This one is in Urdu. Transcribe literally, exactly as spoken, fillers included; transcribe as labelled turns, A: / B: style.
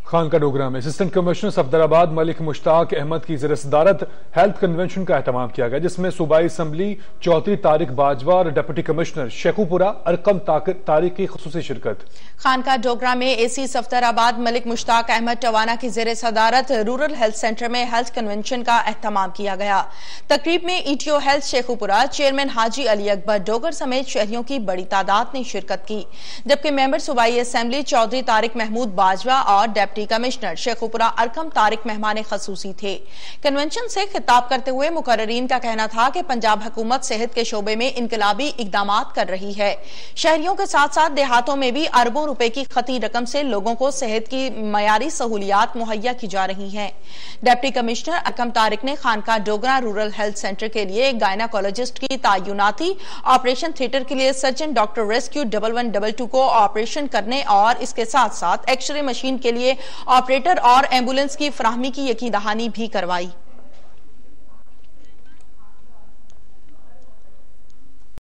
A: خانقاہ ڈوگرہ میں اسسٹنٹ کمشنر صفدر آباد ملک مشتاق احمد کی زیر صدارت ہیلتھ کنونشن کا اہتمام کیا گیا، جس میں صوبائی اسمبلی چودھری طارق باجوہ اور ڈپٹی کمشنر شیخو پورہ ارقم طارق کی خصوصی شرکت۔
B: خانقاہ ڈوگرہ میں اے سی صفدر آباد ملک مشتاق احمد ٹوانا کی زیر صدارت رورل ہیلتھ سینٹر میں ہیلتھ کنونشن کا اہتمام کیا گیا۔ تقریب میں E T O health Sheikhupura chairman Haji Ali اکبر ڈوگر سمیت شہریوں کی بڑی تعداد نے شرکت کی، جبکہ ممبر صوبائی اسمبلی چودھری طارق محمود باجوہ اور ڈپٹی کمشنر شیخو پورہ ارقم طارق مہمان خصوصی تھے۔ کنونشن سے خطاب کرتے ہوئے مقررین کا کہنا تھا کہ پنجاب حکومت صحت کے شعبے میں انقلابی اقدامات کر رہی ہے۔ شہریوں کے ساتھ ساتھ دیہاتوں میں بھی اربوں روپے کی خطی رقم سے لوگوں کو صحت کی معیاری سہولیات مہیا کی جا رہی ہیں۔ ڈپٹی کمشنر ارقم طارق نے خانقاہ ڈوگرہ رورل ہیلتھ سینٹر کے لیے گائناکولوجسٹ کی تعیناتی، آپریشن تھیٹر کے لیے surgeon doctor rescue double one double two کو آپریشن کرنے اور اس کے ساتھ ساتھ ایکس رے مشین کے لیے آپریٹر اور ایمبولنس کی فراہمی کی یقین دہانی بھی کروائی۔